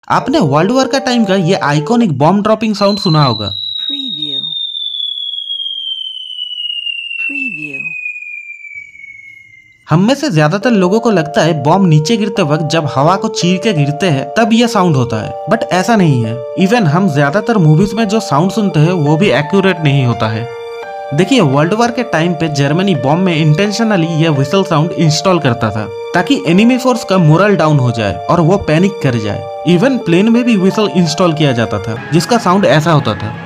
आपने world war का time का ये आइकॉनिक बॉम्ब ड्रॉपिंग साउंड सुना होगा। Preview. Preview. हम में से ज्यादातर लोगों को लगता है बॉम्ब नीचे गिरते वक्त जब हवा को चीर के गिरते हैं तब यह साउंड होता है, बट ऐसा नहीं है। इवन हम ज्यादातर मूवीज में जो साउंड सुनते हैं वो भी एक्यूरेट नहीं होता है। देखिए, वर्ल्ड वॉर के टाइम पे जर्मनी बॉम्ब में इंटेंशनली यह व्हिसल साउंड इंस्टॉल करता था ताकि एनिमी फोर्स का मोरल डाउन हो जाए और वो पैनिक कर जाए। इवन प्लेन में भी व्हिसल इंस्टॉल किया जाता था जिसका साउंड ऐसा होता था।